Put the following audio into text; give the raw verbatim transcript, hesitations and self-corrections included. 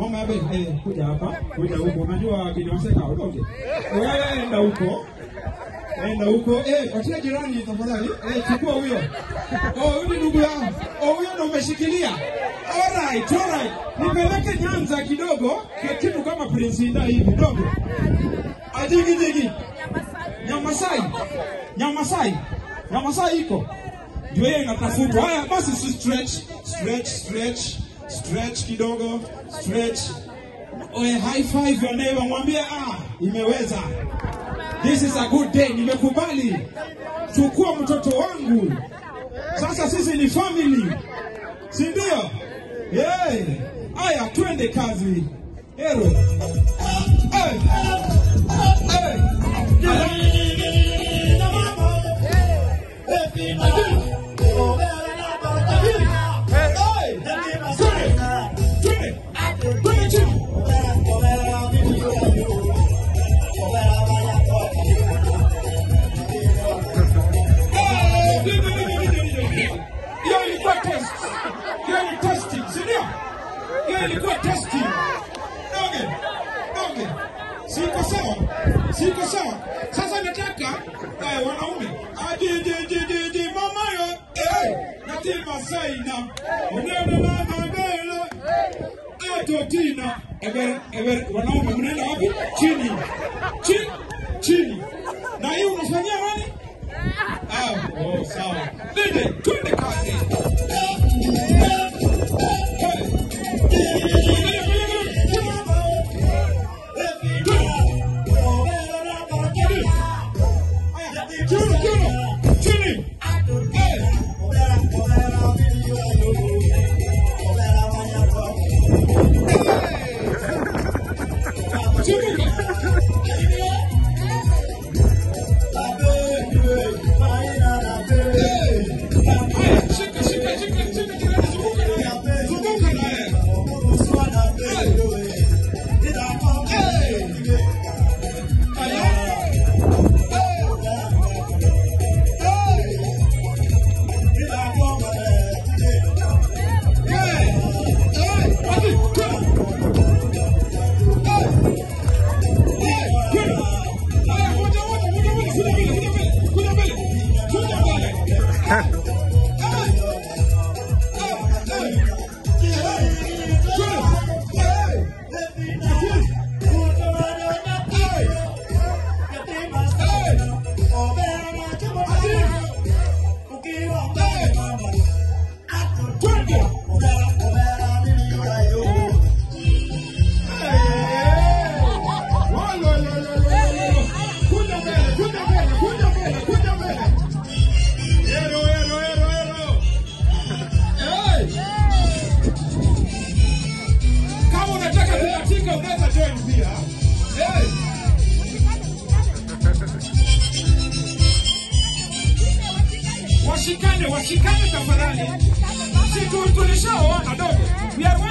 Mama yabe, eh, kuja hapa, kuja huko. Unajua kinawaseka utoke. Wewe enda huko. Enda huko. Eh, patia jirani tafadhali. Eh, chukua huyo. Oh, huyu ndugu yangu. Oh, huyo ndo umeshikilia. Alright, alright. Nipeleke Nyanza kidogo, kitu kama Prince Inda hivi dogo. Ajigi jigi. Nyamasai. Nyamasai. Nyamasai iko. Ndio yeye inatafutwa. Haya basi si stretch, stretch, stretch, stretch kidogo, stretch. Oe high five your neighbor, mwambie ah, imeweza. This is a good day, nimekubali. Chukua mtoto wangu. Sasa sisi ni family. Si ndio? Yeah. Aya twende kazi. Hero. Hey. Hey. Ilikuwa testing. Okay. Okay. Siko sawa. Siko sawa. Sasa nataka eh wanaume. Aje je je je je mama yo. Eh. Nati Masai na. Unaona mama mbele. Ato tina. Ever ever wanaume mnaenda wapi? Chini. Chini. Chini. Na hiyo unafanyia nani? Ah, oh sawa. Nende, twende kazi. Washikane, washikane tafadhali. Sisi tulishaoana dogo. We are